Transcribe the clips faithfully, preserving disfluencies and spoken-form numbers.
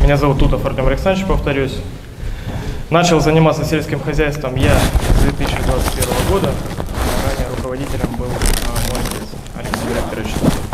Меня зовут Тутов Артем Александрович, повторюсь. Начал заниматься сельским хозяйством я с две тысячи двадцать первого года. Ранее руководителем был мой отец Александр Викторович.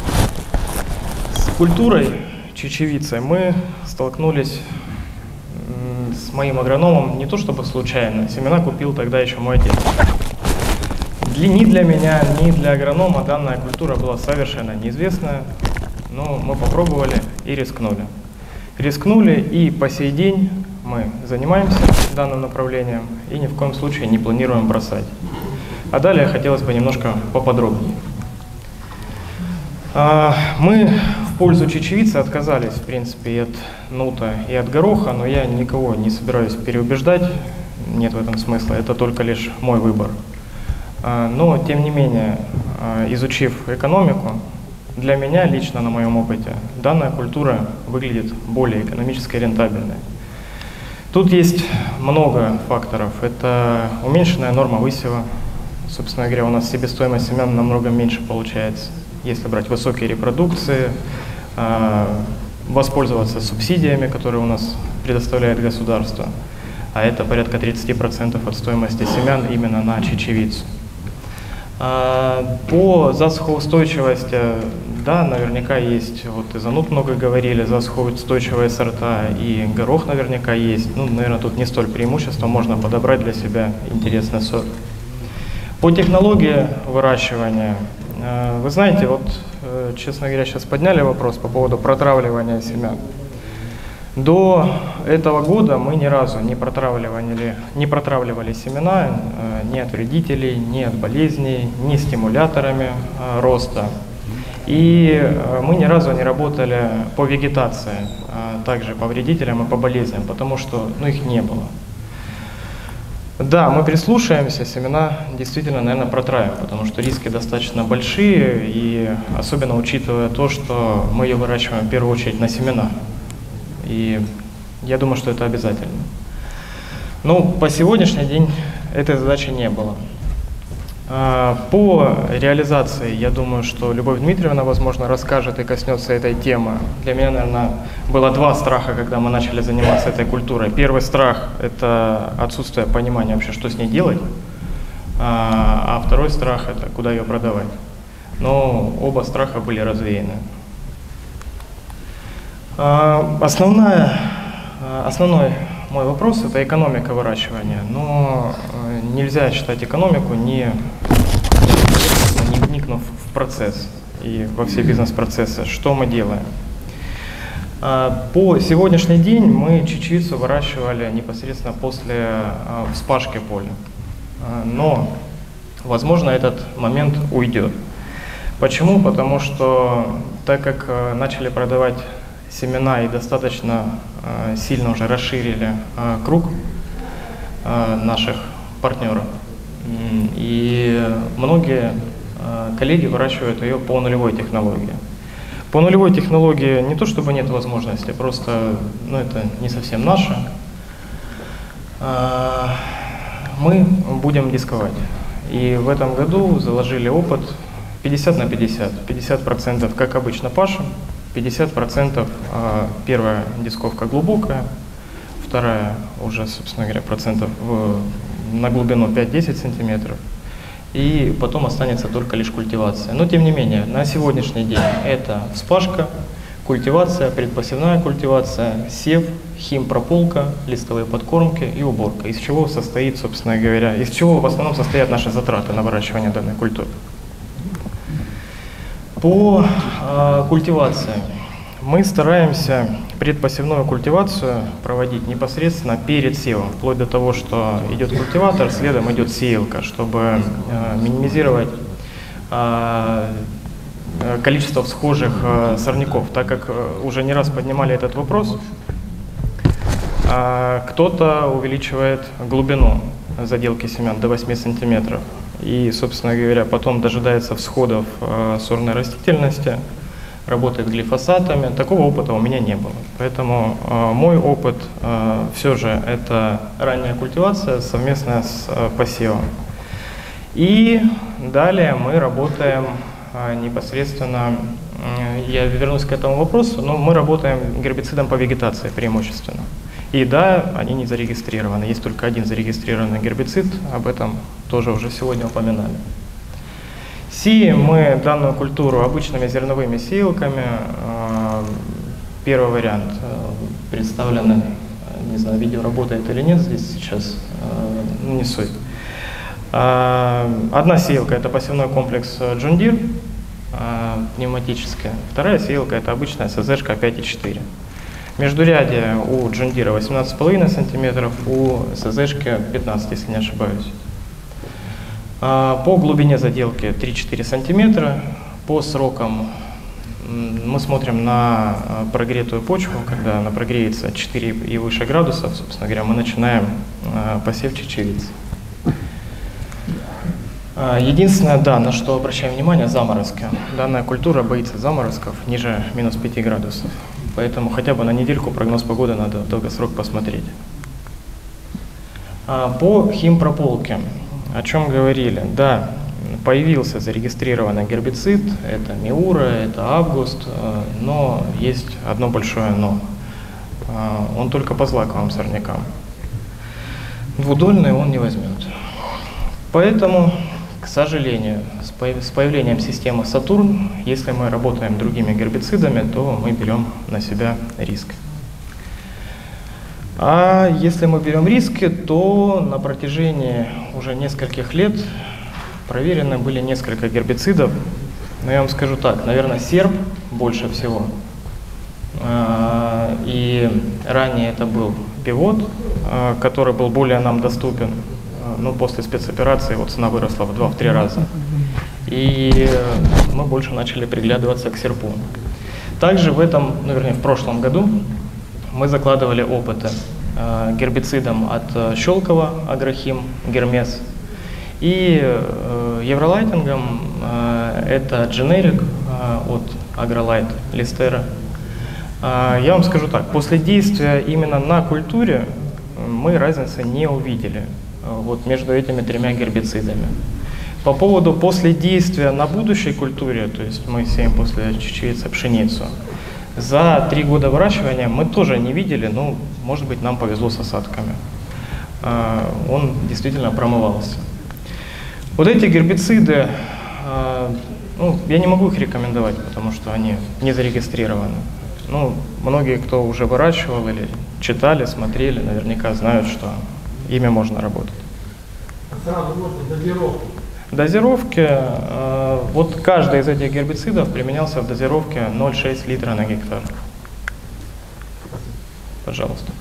С культурой чечевицы мы столкнулись с моим агрономом не то чтобы случайно. Семена купил тогда еще мой отец. Ни для меня, ни для агронома данная культура была совершенно неизвестная, но мы попробовали и рискнули. Рискнули, и по сей день мы занимаемся данным направлением и ни в коем случае не планируем бросать. А далее хотелось бы немножко поподробнее. Мы в пользу чечевицы отказались, в принципе, и от нута, и от гороха, но я никого не собираюсь переубеждать, нет в этом смысла, это только лишь мой выбор. Но, тем не менее, изучив экономику, для меня, лично на моем опыте, данная культура выглядит более экономически рентабельной. Тут есть много факторов. Это уменьшенная норма высева. Собственно говоря, у нас себестоимость семян намного меньше получается, если брать высокие репродукции, воспользоваться субсидиями, которые у нас предоставляет государство, а это порядка тридцати процентов от стоимости семян именно на чечевицу. По засухоустойчивости, да, наверняка есть, вот и за нут много говорили, засухоустойчивые сорта, и горох наверняка есть. Ну, наверное, тут не столь преимущество, можно подобрать для себя интересный сорт. По технологии выращивания, вы знаете, вот, честно говоря, сейчас подняли вопрос по поводу протравливания семян. До этого года мы ни разу не протравливали, не протравливали семена ни от вредителей, ни от болезней, ни стимуляторами роста. И мы ни разу не работали по вегетации, также по вредителям и по болезням, потому что ну, их не было. Да, мы прислушаемся, семена действительно, наверное, протравим, потому что риски достаточно большие, и особенно учитывая то, что мы ее выращиваем в первую очередь на семена. И я думаю, что это обязательно. Но по сегодняшний день этой задачи не было. По реализации, я думаю, что Любовь Дмитриевна, возможно, расскажет и коснется этой темы. Для меня, наверное, было два страха, когда мы начали заниматься этой культурой. Первый страх – это отсутствие понимания вообще, что с ней делать. А второй страх – это куда ее продавать. Но оба страха были развеяны. Основная, основной мой вопрос – это экономика выращивания, но нельзя читать экономику, не, не вникнув в процесс и во все бизнес-процессы, что мы делаем. По сегодняшний день мы чечевицу выращивали непосредственно после вспашки поля, но, возможно, этот момент уйдет. Почему? Потому что, так как начали продавать семена и достаточно э, сильно уже расширили э, круг э, наших партнеров. И многие э, коллеги выращивают ее по нулевой технологии. По нулевой технологии не то чтобы нет возможности, просто ну, это не совсем наше. Э, мы будем дисковать. И в этом году заложили опыт пятьдесят на пятьдесят. пятьдесят процентов как обычно пашем, пятьдесят процентов первая дисковка глубокая, вторая уже, собственно говоря, процентов в, на глубину пять-десять сантиметров, и потом останется только лишь культивация. Но тем не менее, на сегодняшний день это вспашка, культивация, предпосевная культивация, сев, химпрополка, листовые подкормки и уборка, из чего состоит, собственно говоря, из чего в основном состоят наши затраты на выращивание данной культуры. По э, культивации мы стараемся предпосевную культивацию проводить непосредственно перед севом, вплоть до того, что идет культиватор, следом идет сеялка, чтобы э, минимизировать э, количество всхожих э, сорняков, так как э, уже не раз поднимали этот вопрос. Э, кто-то увеличивает глубину заделки семян до восьми сантиметров. И, собственно говоря, потом дожидается всходов э, сорной растительности, работает глифосатами. Такого опыта у меня не было. Поэтому э, мой опыт э, все же это ранняя культивация совместная с э, посевом. И далее мы работаем э, непосредственно я вернусь к этому вопросу, но мы работаем гербицидом по вегетации преимущественно. И да, они не зарегистрированы. Есть только один зарегистрированный гербицид, об этом тоже уже сегодня упоминали. Сеем мы данную культуру обычными зерновыми сеялками. Первый вариант представлен, не знаю, видео работает или нет здесь сейчас, не суть. Одна сеялка — это посевной комплекс John Deere, пневматическая. Вторая сеялка — это обычная эс зэ шка пять и четыре. Междурядие у John Deere восемнадцать с половиной сантиметров, у эс зэ шки пятнадцать, если не ошибаюсь. По глубине заделки три-четыре сантиметра. По срокам мы смотрим на прогретую почву. Когда она прогреется четыре и выше градусов, собственно говоря, мы начинаем посев чечевицы. Единственное, да, на что обращаем внимание — заморозки. Данная культура боится заморозков ниже минус пяти градусов. Поэтому хотя бы на недельку прогноз погоды надо в долгосрок посмотреть. По химпрополке, о чем говорили? Да, появился зарегистрированный гербицид, это Миура, это Август, но есть одно большое но. Он только по злаковым сорнякам. Двудольный он не возьмет. Поэтому, к сожалению, с появлением системы Сатурн, если мы работаем другими гербицидами, то мы берем на себя риск. А если мы берем риски, то на протяжении уже нескольких лет проверены были несколько гербицидов. Но я вам скажу так, наверное, серп больше всего. И ранее это был пивот, который был более нам доступен. Ну, после спецоперации его цена выросла в два-три раза. И мы больше начали приглядываться к серпу. Также в этом, ну, вернее, в прошлом году мы закладывали опыты э, гербицидом от э, Щелкова, Агрохим, Гермес, и э, евролайтингом, э, это дженерик э, от Агролайт, Листера. Э, я вам скажу так, после действия именно на культуре мы разницы не увидели вот между этими тремя гербицидами. По поводу после действия на будущей культуре, то есть мы сеем после чечевицы пшеницу, за три года выращивания мы тоже не видели, ну, может быть, нам повезло с осадками. Он действительно промывался. Вот эти гербициды, ну, я не могу их рекомендовать, потому что они не зарегистрированы. Ну, многие, кто уже выращивал или читали, смотрели, наверняка знают, что ими можно работать. Сразу можно дозировку. Дозировки, э, вот каждый из этих гербицидов применялся в дозировке ноль целых шесть литра на гектар. Пожалуйста.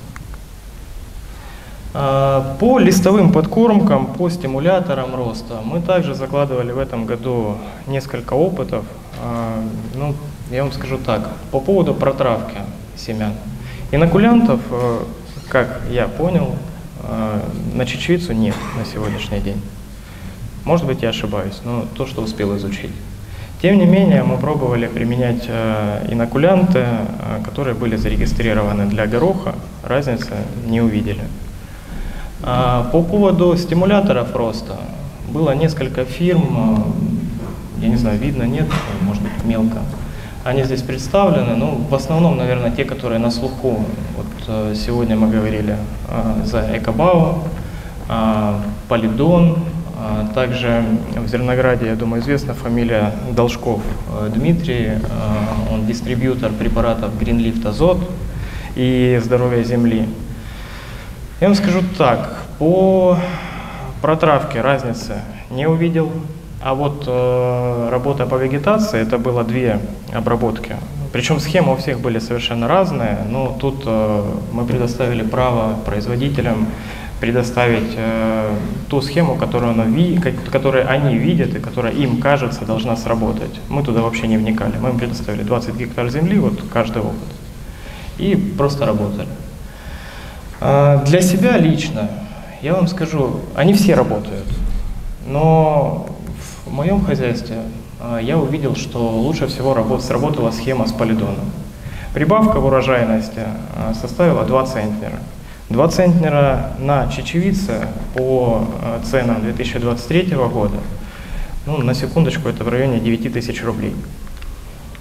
Э, по листовым подкормкам, по стимуляторам роста мы также закладывали в этом году несколько опытов. Э, ну, я вам скажу так, по поводу протравки семян. Инокулянтов, э, как я понял, э, на чечевицу нет на сегодняшний день. Может быть, я ошибаюсь, но то, что успел изучить. Тем не менее, мы пробовали применять э, инокулянты, э, которые были зарегистрированы для гороха, разницы не увидели. А по поводу стимуляторов роста, было несколько фирм, э, я не знаю, видно, нет, может быть, мелко. Они здесь представлены, ну, в основном, наверное, те, которые на слуху. Вот э, сегодня мы говорили э, за Экобау, э, Полидон. Также в Зернограде, я думаю, известна фамилия Должков Дмитрий, он дистрибьютор препаратов Greenlift Азот и Здоровье земли. Я вам скажу так, по протравке разницы не увидел, а вот э, работа по вегетации, это было две обработки. Причем схемы у всех были совершенно разные, но тут э, мы предоставили право производителям предоставить э, ту схему, которую, она ви, которую они видят и которая им кажется должна сработать. Мы туда вообще не вникали. Мы им предоставили двадцать гектар земли, вот каждый опыт. И просто работали. Э, для себя лично, я вам скажу, они все работают. Но в моем хозяйстве э, я увидел, что лучше всего работ, сработала схема с полидоном. Прибавка в урожайности э, составила два центнера. два центнера на чечевице по ценам две тысячи двадцать третьего года, ну, на секундочку, это в районе девяти тысяч рублей.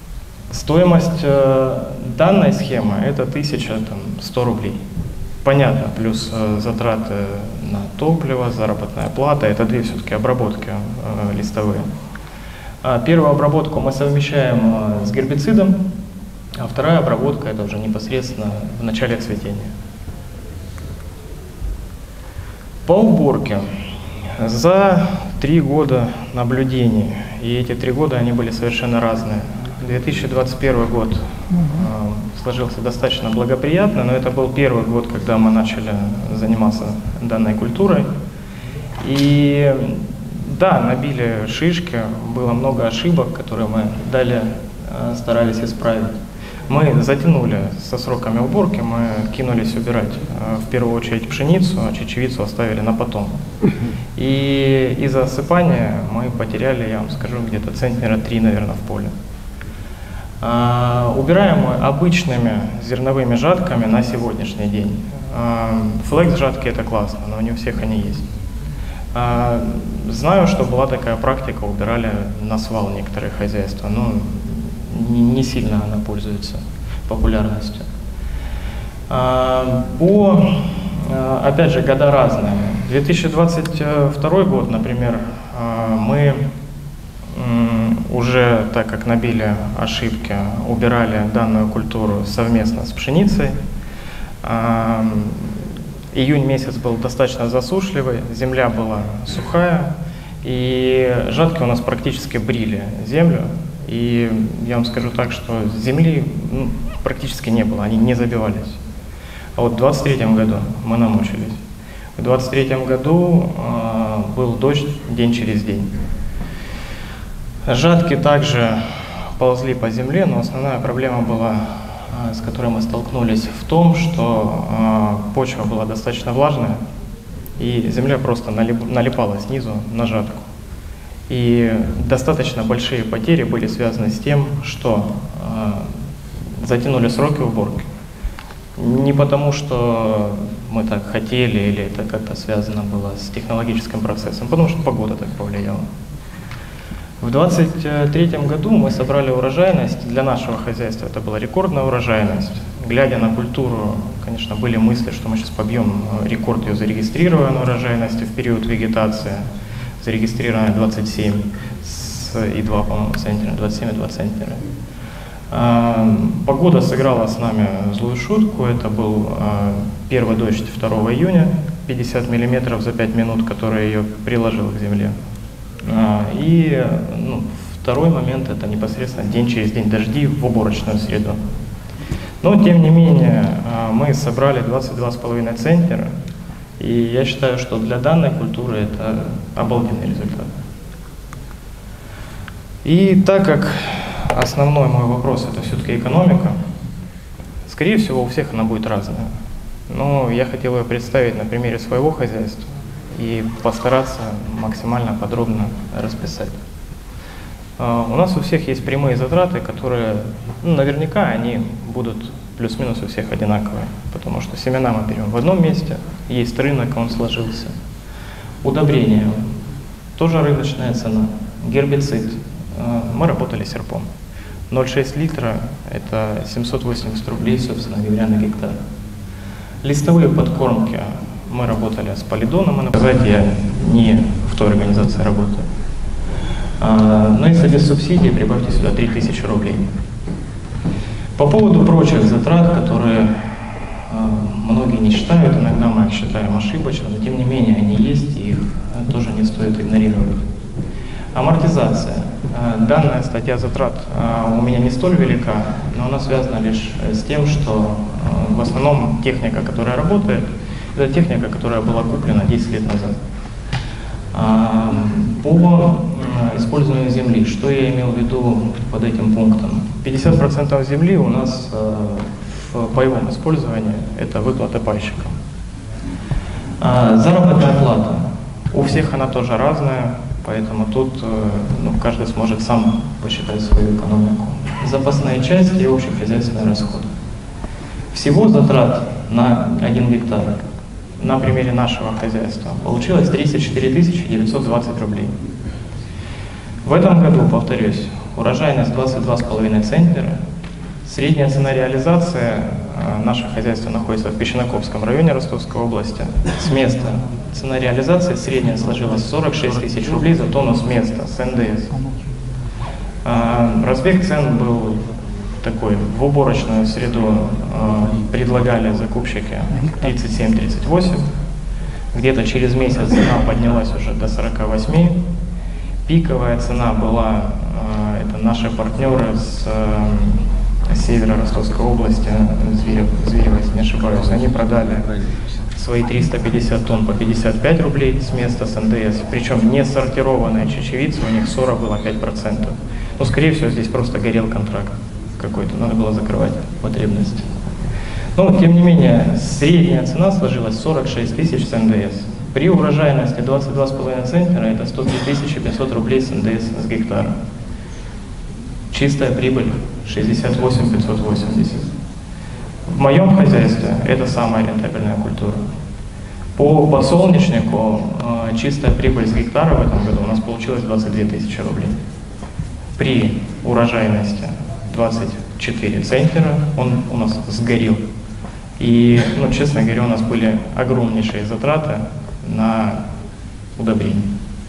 Стоимость э, данной схемы это тысяча сто рублей. Понятно, плюс э, затраты на топливо, заработная плата, это две все-таки обработки э, листовые. А первую обработку мы совмещаем э, с гербицидом, а вторая обработка это уже непосредственно в начале цветения. По уборке. За три года наблюдений, и эти три года они были совершенно разные. две тысячи двадцать первый год э, сложился достаточно благоприятно, но это был первый год, когда мы начали заниматься данной культурой. И да, набили шишки, было много ошибок, которые мы далее э, старались исправить. Мы затянули со сроками уборки, мы кинулись убирать э, в первую очередь пшеницу, а чечевицу оставили на потом. И из-за осыпания мы потеряли, я вам скажу, где-то центнера три, наверное, в поле. А, убираем мы обычными зерновыми жатками на сегодняшний день. А, флекс-жатки это классно, но не у всех они есть. А, знаю, что была такая практика, убирали на свал некоторые хозяйства, но не сильно она пользуется популярностью. А, по, опять же, года разные. две тысячи двадцать второй год, например, мы уже, так как набили ошибки, убирали данную культуру совместно с пшеницей. Июнь месяц был достаточно засушливый, земля была сухая, и жатки у нас практически брили землю. И я вам скажу так, что земли ну, практически не было, они не забивались. А вот в двадцать третьем году мы намучились. В двадцать третьем году э, был дождь день через день. Жатки также ползли по земле, но основная проблема была, э, с которой мы столкнулись, в том, что э, почва была достаточно влажная, и земля просто налип, налипала снизу на жатку. И достаточно большие потери были связаны с тем, что э, затянули сроки уборки. Не потому, что мы так хотели или это как-то связано было с технологическим процессом, потому что погода так повлияла. В две тысячи двадцать третьем году мы собрали урожайность. Для нашего хозяйства это была рекордная урожайность. Глядя на культуру, конечно, были мысли, что мы сейчас побьем рекорд ее зарегистрированной урожайности в период вегетации. Зарегистрировано двадцать семь и два, по-моему, центнера, двадцать семь и два центнера. А, погода сыграла с нами злую шутку. Это был а, первый дождь второго июня, пятьдесят миллиметров за пять минут, который ее приложил к земле. А, и ну, второй момент — это непосредственно день через день дожди в уборочную среду. Но, тем не менее, а, мы собрали двадцать два с половиной центнера. И я считаю, что для данной культуры это обалденный результат. И так как основной мой вопрос это все-таки экономика, скорее всего у всех она будет разная. Но я хотел ее представить на примере своего хозяйства и постараться максимально подробно расписать. У нас у всех есть прямые затраты, которые ну, наверняка они будут плюс-минус у всех одинаковые, потому что семена мы берем в одном месте, есть рынок, он сложился. Удобрение, тоже рыночная цена. Гербицид, мы работали серпом. ноль целых шесть литра – это семьсот восемьдесят рублей, собственно говоря, на гектар. Листовые подкормки, мы работали с полидоном, и сказать, я не в той организации работаю. Но если без субсидий, прибавьте сюда три тысячи рублей. По поводу прочих затрат, которые э, многие не считают, иногда мы их считаем ошибочно, но тем не менее они есть, и их э, тоже не стоит игнорировать. Амортизация. Э, данная статья затрат э, у меня не столь велика, но она связана лишь с тем, что э, в основном техника, которая работает, это техника, которая была куплена десять лет назад. Э, по э, использованию земли, что я имел в виду под этим пунктом? пятьдесят процентов земли у нас э, в боевом использовании это выплата пайщикам. А, заработная плата. У всех она тоже разная, поэтому тут э, ну, каждый сможет сам посчитать свою экономику. Запасные части и общехозяйственные расходы. Всего затрат на один гектар на примере нашего хозяйства получилось тридцать четыре тысячи девятьсот двадцать рублей. В этом году, повторюсь, урожайность двадцать два с половиной центнера. Средняя цена реализации, наше хозяйство находится в Печеноковском районе Ростовской области. С места цена реализации средняя сложилась сорок шесть тысяч рублей за тонну с места, с эн дэ эс. Разбег цен был такой: в уборочную среду предлагали закупщики тридцать семь — тридцать восемь. Где-то через месяц цена поднялась уже до сорока восьми. Пиковая цена была, это наши партнеры с севера Ростовской области, Зверев, Зверево, если не ошибаюсь, они продали свои триста пятьдесят тонн по пятьдесят пять рублей с места с эн дэ эс, причем не сортированная чечевица, у них ссора была пять процентов. Но, скорее всего, здесь просто горел контракт какой-то, надо было закрывать потребности. Но, тем не менее, средняя цена сложилась сорок шесть тысяч с эн дэ эс. При урожайности двадцать два с половиной центнера это сто три тысячи пятьсот рублей с эн дэ эс с гектара. Чистая прибыль шестьдесят восемь тысяч пятьсот восемьдесят. В моем хозяйстве это самая рентабельная культура. По подсолнечнику э, чистая прибыль с гектара в этом году у нас получилась двадцать две тысячи рублей. При урожайности двадцать четыре центнера он у нас сгорел. И, ну, честно говоря, у нас были огромнейшие затраты на удобрение.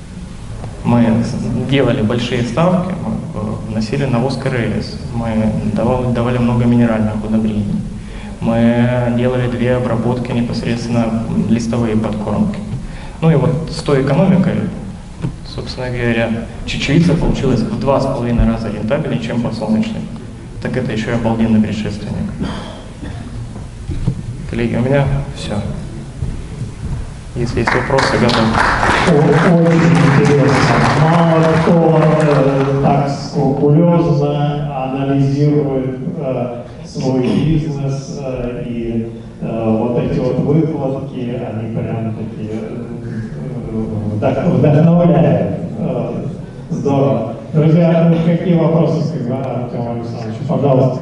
Мы делали большие ставки, мы вносили навоз ка эр эс, мы давали, давали много минеральных удобрений, мы делали две обработки непосредственно листовые подкормки. Ну и вот с той экономикой, собственно говоря, чечевица получилась в два с половиной раза рентабельнее, чем подсолнечник. Так это еще и обалденный предшественник. Коллеги, у меня все. Если есть вопросы, готов. Очень интересно. Мало кто э, так скрупулезно анализирует э, свой бизнес, э, и э, вот эти вот выкладки, они прям такие э, вдох, вдохновляют. Э, здорово. Друзья, какие вопросы к Артему Александровичу? Пожалуйста.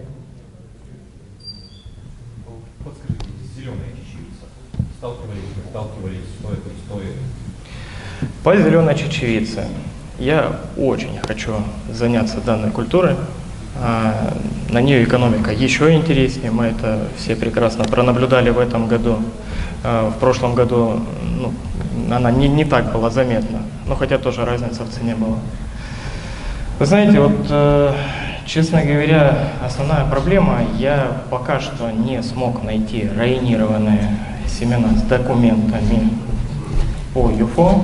Сталкивались, что это стоит? По зеленой чечевице я очень хочу заняться данной культурой. На нее экономика еще интереснее. Мы это все прекрасно пронаблюдали в этом году. В прошлом году, ну, она не, не так была заметна, но хотя тоже разница в цене была. Вы знаете, вот, честно говоря, основная проблема, я пока что не смог найти районированные семена с документами по ЮФО,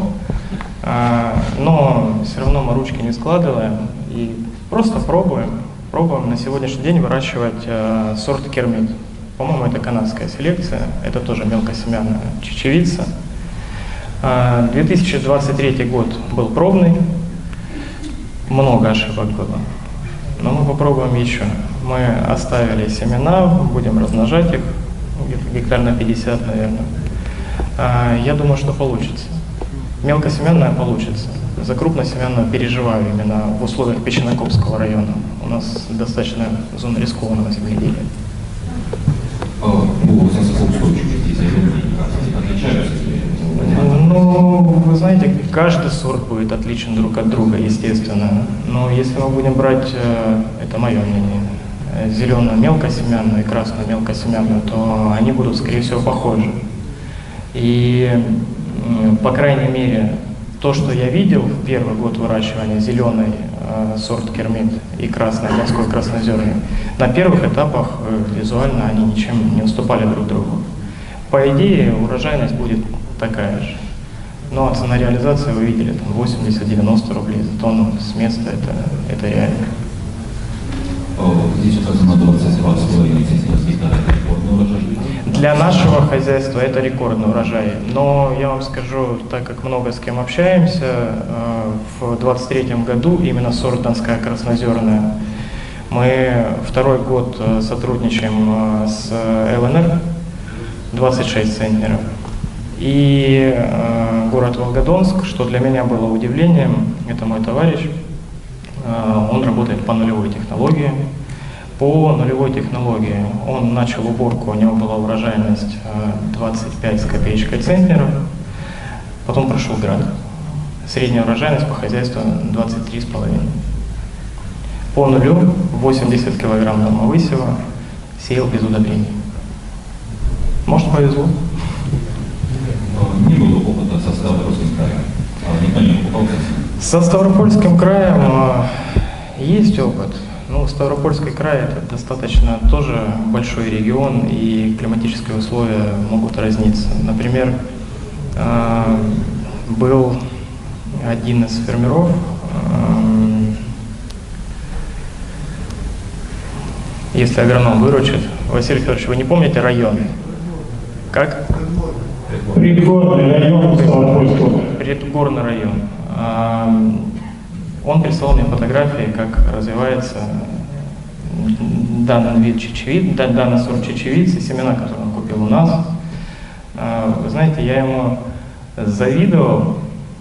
но все равно мы ручки не складываем и просто пробуем. Пробуем на сегодняшний день выращивать сорт Кермит. По-моему, это канадская селекция, это тоже мелкосемянная чечевица. две тысячи двадцать третий год был пробный, много ошибок было, но мы попробуем еще. Мы оставили семена, будем размножать их, где-то гектар на пятьдесят, наверное. Я думаю, что получится. Мелкосемянная получится. За крупносемянную переживаю именно в условиях Печенокопского района. У нас достаточно зона рискованного земледелия. Ну, вы знаете, каждый сорт будет отличен друг от друга, естественно. Но если мы будем брать, это мое мнение, зеленую мелкосемянную и красную мелкосемянную, то они будут, скорее всего, похожи. И, по крайней мере, то, что я видел в первый год выращивания зеленый э, сорт Кермит и красный, морской краснозерный, на первых этапах э, визуально они ничем не уступали друг другу. По идее, урожайность будет такая же. Ну а цена реализации, вы видели, там восемьдесят — девяносто рублей за тонну с места, это, это реально. Здесь указано двадцать два с половиной гектара, рекордный урожай. Для нашего хозяйства это рекордный урожай. Но я вам скажу, так как много с кем общаемся, в двадцать третьем году именно сорт Донская краснозерная, мы второй год сотрудничаем с эл эн эр, двадцать шесть центнеров. И город Волгодонск, что для меня было удивлением, это мой товарищ, он работает по нулевой технологии. По нулевой технологии он начал уборку, у него была урожайность двадцать пять с копеечкой центнеров, потом прошел град. Средняя урожайность по хозяйству двадцать три с половиной. по нулю, восемьдесят килограмм дома высева, сеял без удобрений. Может, повезло. Не было опыта со Ставропольским краем, а никто не покупал совсем. Со Ставропольским краем э, есть опыт. Ну, Ставропольский край — это достаточно тоже большой регион, и климатические условия могут разниться. Например, э, был один из фермеров, э, если агроном выручит. Василий Федорович, вы не помните район? Как? Предгорный район Ставропольского. Предгорный район. Он прислал мне фотографии, как развивается данный вид чечевицы, данный сорт чечевицы, семена, которые он купил у нас. Вы знаете, я ему завидовал,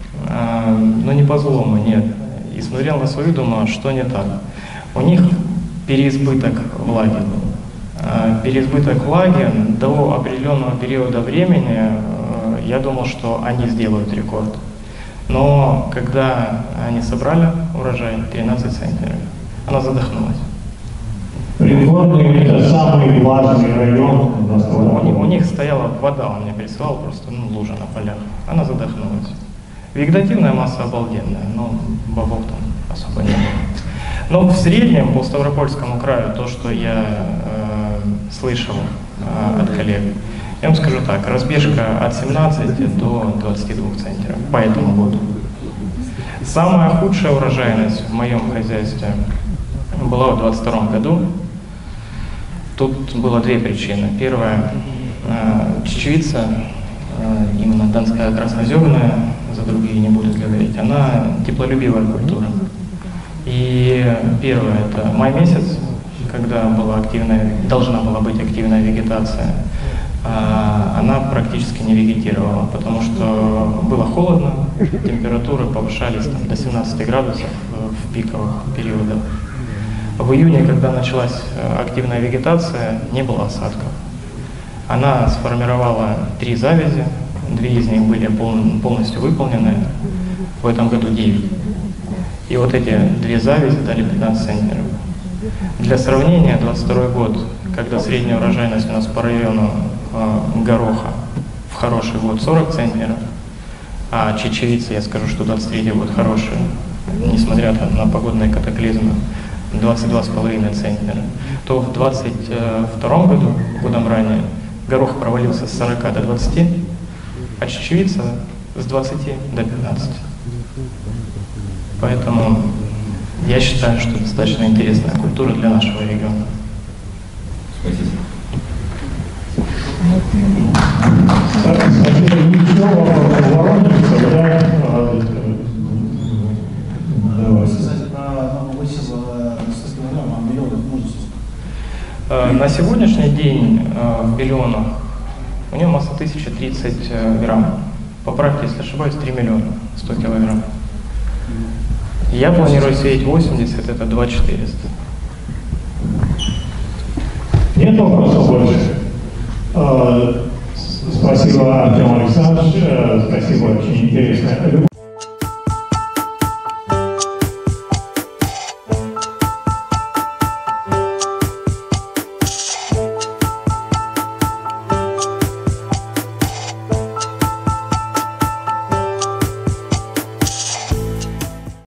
но не по злому, нет. И смотрел на свою, думаю, что не так. У них переизбыток влаги был. Переизбыток влаги до определенного периода времени, я думал, что они сделают рекорд. Но когда они собрали урожай, тринадцать центнеров, она задохнулась. Предгорный — это самый влажный район на У, них- Ставрополе. у них стояла вода, он мне прислал, просто ну, лужа на полях. Она задохнулась. Вегетативная масса обалденная, но бобов там особо не было. Но в среднем по Ставропольскому краю, то, что я э, слышал э, от коллег, я вам скажу так, разбежка от семнадцати до двадцати двух центнеров по этому году. Самая худшая урожайность в моем хозяйстве была в двадцать втором году. Тут было две причины. Первая, э, чечевица, э, именно донская краснозерная, за другие не буду говорить, она теплолюбивая культура. И первое, это май месяц, когда была активная, должна была быть активная вегетация. Она практически не вегетировала, потому что было холодно, температуры повышались там, до семнадцати градусов в пиковых периодах. В июне, когда началась активная вегетация, не было осадков. Она сформировала три завязи, две из них были полностью выполнены, в этом году девять. И вот эти две завязи дали пятнадцать центнеров. Для сравнения, двадцать второй год, когда средняя урожайность у нас по району э, гороха в хороший год сорок центнеров, а чечевица, я скажу, что двадцать третий год хороший, несмотря на погодные катаклизмы, двадцать два с половиной центнера, то в двадцать втором году, годом ранее, горох провалился с сорока до двадцати, а чечевица с двадцати до пятнадцати. Поэтому я считаю, что достаточно интересная культура для нашего региона. Спасибо. Спасибо. Еще вопрос Воронежца, да? Давайте. Сказать про новый высев ростовского района, а миллионов можете сказать? На сегодняшний день в миллионах у него масса тысяча тридцать грамм. Поправьте, если ошибаюсь, три миллиона сто килограмм. Я планирую сеять восемьдесят, это два четыреста. Нет вопросов больше? Э, Спасибо, Артем Александрович. Э, Спасибо, очень интересно.